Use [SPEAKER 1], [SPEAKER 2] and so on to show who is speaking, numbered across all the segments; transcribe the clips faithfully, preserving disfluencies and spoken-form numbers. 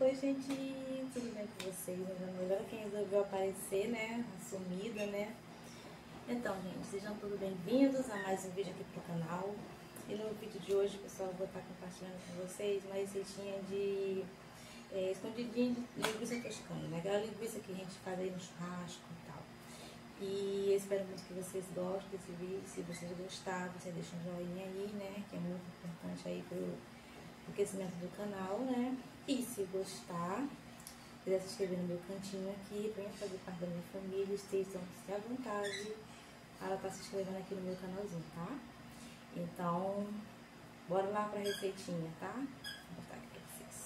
[SPEAKER 1] Oi, gente, tudo bem com vocês? Agora quem resolveu aparecer, né? Assumida, né? Então, gente, sejam todos bem-vindos a mais um vídeo aqui pro canal. E no vídeo de hoje, pessoal, eu vou estar compartilhando com vocês uma receitinha de é, escondidinho de linguiça toscana, né? Aquela linguiça que a gente faz aí no churrasco e tal. E eu espero muito que vocês gostem desse vídeo. Se vocês gostaram, você deixa um joinha aí, né? Que é muito importante aí pro, pro crescimento do canal, né? E se gostar, quiser se inscrever no meu cantinho aqui, venha fazer parte da minha família, estejam-se à vontade para estar se inscrevendo aqui no meu canalzinho, tá? Então, bora lá pra receitinha, tá? Vou botar aqui pra vocês.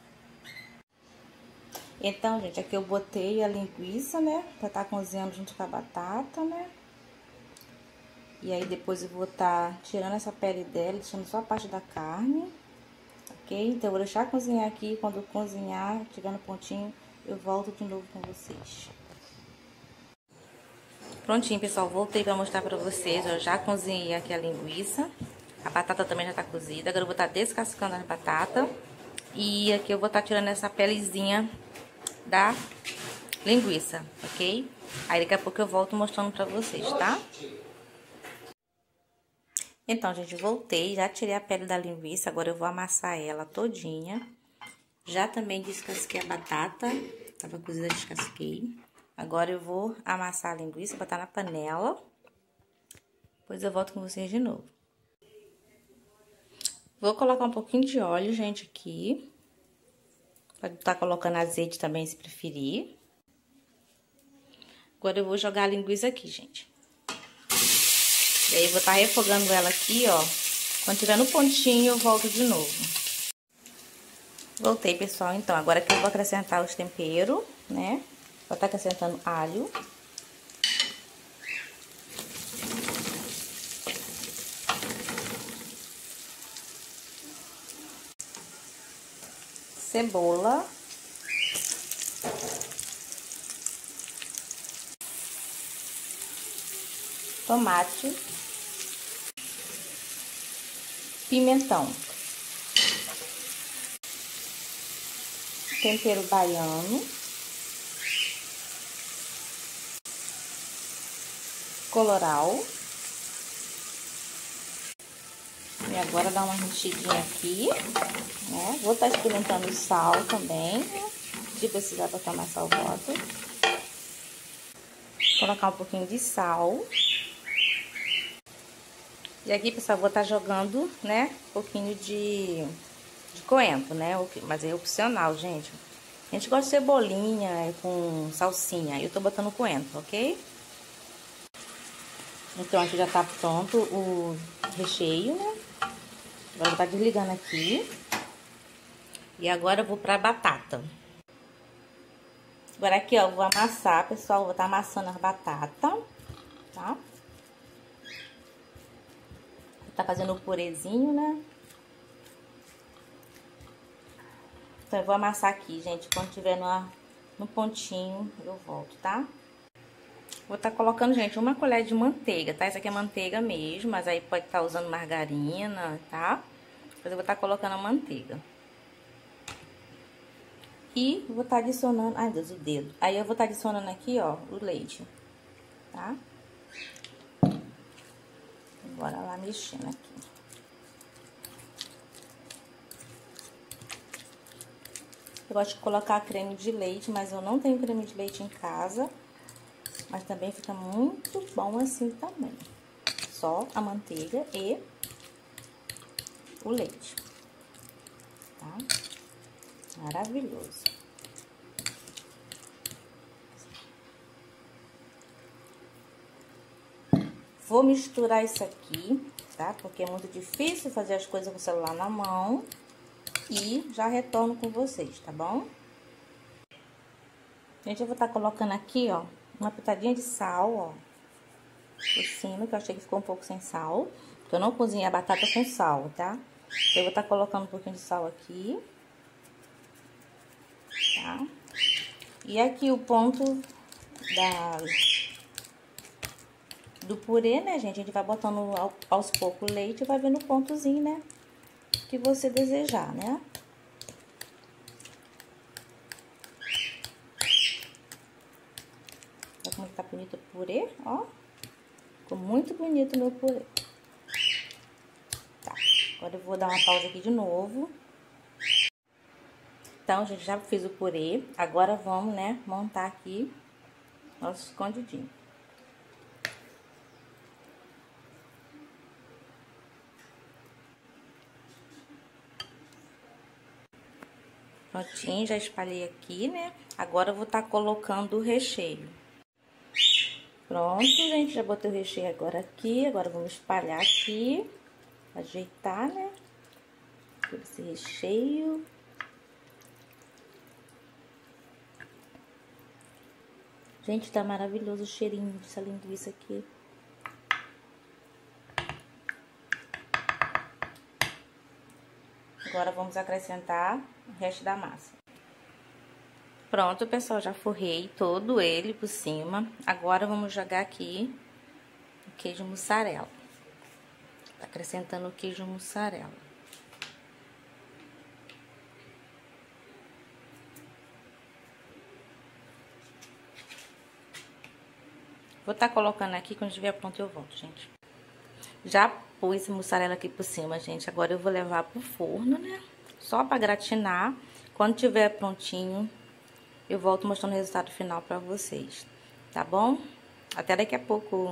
[SPEAKER 1] Então, gente, aqui eu botei a linguiça, né? Pra estar cozinhando junto com a batata, né? E aí depois eu vou estar tirando essa pele dela, deixando só a parte da carne. Ok? Então, eu vou deixar cozinhar aqui. Quando cozinhar, tiver no pontinho, eu volto de novo com vocês. Prontinho, pessoal. Voltei pra mostrar pra vocês. Eu já cozinhei aqui a linguiça. A batata também já tá cozida. Agora eu vou estar descascando a batata. E aqui eu vou estar tirando essa pelezinha da linguiça, ok? Aí daqui a pouco eu volto mostrando pra vocês, tá? Então, gente, voltei, já tirei a pele da linguiça, agora eu vou amassar ela todinha. Já também descasquei a batata, tava cozida, descasquei. Agora eu vou amassar a linguiça, botar na panela. Depois eu volto com vocês de novo. Vou colocar um pouquinho de óleo, gente, aqui. Pode estar colocando azeite também, se preferir. Agora eu vou jogar a linguiça aqui, gente. E aí, eu vou estar refogando ela aqui, ó. Quando tiver no pontinho, eu volto de novo. Voltei, pessoal. Então, agora aqui eu vou acrescentar os temperos, né? Vou estar acrescentando alho. Cebola. Tomate. Pimentão. Tempero baiano. Coloral. E agora dá uma mexidinha aqui, né? Vou estar experimentando o sal também. Se precisar botar mais sal, boto. Colocar um pouquinho de sal. E aqui, pessoal, vou estar jogando, né, um pouquinho de, de coentro, né? Mas é opcional, gente. A gente gosta de cebolinha com salsinha. Eu tô botando coentro, ok? Então, aqui já tá pronto o recheio, né? Agora eu vou estar desligando aqui. E agora eu vou pra batata. Agora aqui, ó, vou amassar, pessoal. Vou estar amassando a batata, tá? Tá fazendo o purezinho, né? Então, eu vou amassar aqui, gente. Quando tiver no, no pontinho, eu volto, tá? Vou estar colocando, gente, uma colher de manteiga, tá? Essa aqui é manteiga mesmo, mas aí pode estar usando margarina, tá? Depois eu vou estar colocando a manteiga. E vou estar adicionando... Ai, Deus, o dedo. Aí eu vou estar adicionando aqui, ó, o leite, tá? Bora lá mexendo aqui. Eu gosto de colocar creme de leite, mas eu não tenho creme de leite em casa. Mas também fica muito bom assim também. Só a manteiga e o leite. Tá? Maravilhoso. Vou misturar isso aqui, tá? Porque é muito difícil fazer as coisas com o celular na mão. E já retorno com vocês, tá bom? Gente, eu vou estar colocando aqui, ó, uma pitadinha de sal, ó, por cima, que eu achei que ficou um pouco sem sal. Porque eu não cozinhei a batata com sal, tá? Eu vou estar colocando um pouquinho de sal aqui. Tá? E aqui o ponto da... do purê, né, gente? A gente vai botando aos poucos o leite e vai vendo o pontozinho, né? Que você desejar, né? bonito o purê, ó. Ficou muito bonito o meu purê. Tá, agora eu vou dar uma pausa aqui de novo. Então, gente, já fiz o purê. Agora vamos, né, montar aqui nosso escondidinho. Prontinho, já espalhei aqui, né? Agora eu vou estar colocando o recheio. Pronto, gente, já botei o recheio agora aqui. Agora vamos espalhar aqui, ajeitar, né? Todo esse recheio. Gente, tá maravilhoso o cheirinho dessa linguiça aqui. Agora vamos acrescentar o resto da massa. Pronto, pessoal, já forrei todo ele por cima. Agora vamos jogar aqui o queijo mussarela. Tá acrescentando o queijo mussarela. Vou estar colocando aqui, quando estiver pronto eu volto, gente. Já pus mussarela aqui por cima, gente. Agora eu vou levar pro forno, né? Só pra gratinar. Quando tiver prontinho, eu volto mostrando o resultado final pra vocês. Tá bom? Até daqui a pouco.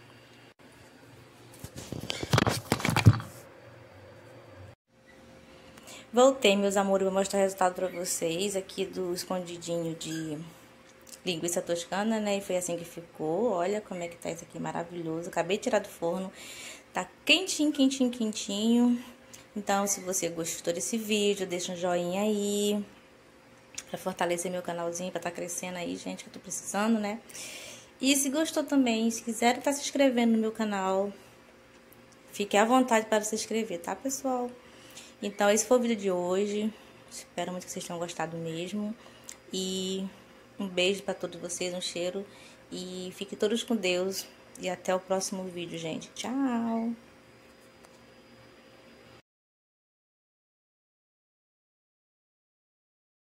[SPEAKER 1] Voltei, meus amores, vou mostrar o resultado pra vocês aqui do escondidinho de linguiça toscana, né? E foi assim que ficou. Olha como é que tá isso aqui, maravilhoso. Acabei de tirar do forno. Tá quentinho, quentinho, quentinho. Então, se você gostou desse vídeo, deixa um joinha aí. Pra fortalecer meu canalzinho, pra tá crescendo aí, gente, que eu tô precisando, né? E se gostou também, se quiser tá se inscrevendo no meu canal, fique à vontade para se inscrever, tá, pessoal? Então, esse foi o vídeo de hoje. Espero muito que vocês tenham gostado mesmo. E um beijo pra todos vocês, um cheiro. E fiquem todos com Deus. E até o próximo vídeo, gente. Tchau!